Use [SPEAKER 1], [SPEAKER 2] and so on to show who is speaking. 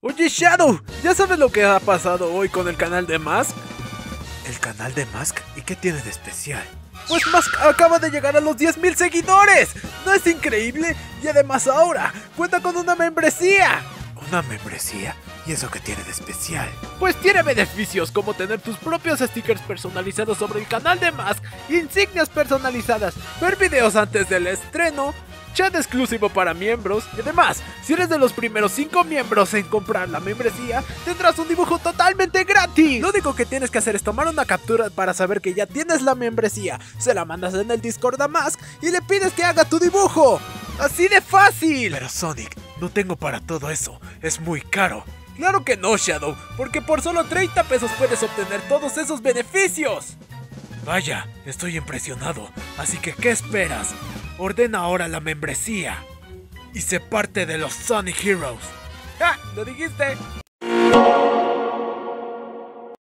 [SPEAKER 1] Oye Shadow, ¿ya sabes lo que ha pasado hoy con el canal de Mask? ¿El canal de Mask? ¿Y qué tiene de especial? Pues Mask acaba de llegar a los 10.000 seguidores. ¿No es increíble? Y además ahora cuenta con una membresía. ¿Una membresía? ¿Y eso qué tiene de especial? Pues tiene beneficios como tener tus propios stickers personalizados sobre el canal de Mask, insignias personalizadas, ver videos antes del estreno, chat exclusivo para miembros y además, si eres de los primeros 5 miembros en comprar la membresía, tendrás un dibujo totalmente gratis. Lo único que tienes que hacer es tomar una captura para saber que ya tienes la membresía, se la mandas en el Discord a Mask y le pides que haga tu dibujo. ¡Así de fácil! Pero Sonic, no tengo para todo eso, es muy caro. Claro que no, Shadow, porque por solo 30 pesos puedes obtener todos esos beneficios. Vaya, estoy impresionado, así que ¿qué esperas? Ordena ahora la membresía y sé parte de los Sonic Heroes. ¡Ja! ¡Lo dijiste!